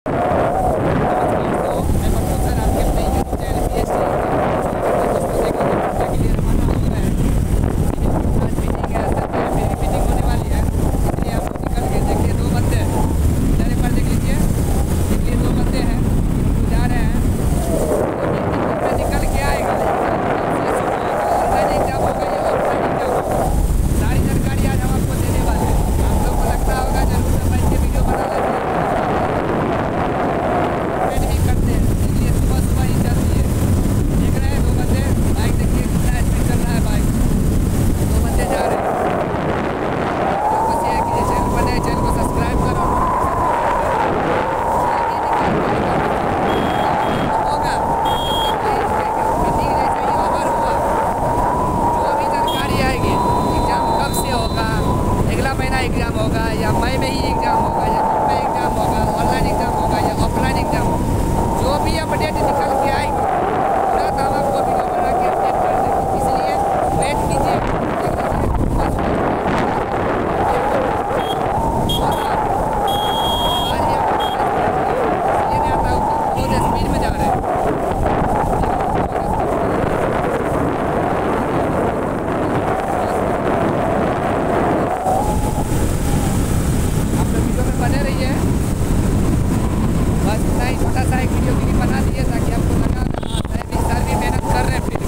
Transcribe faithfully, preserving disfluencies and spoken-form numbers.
छोटा सा एक वीडियो क्लिप बना दिए ताकि आपको लगा हाँ सर भी सर भी मेहनत कर रहे हैं।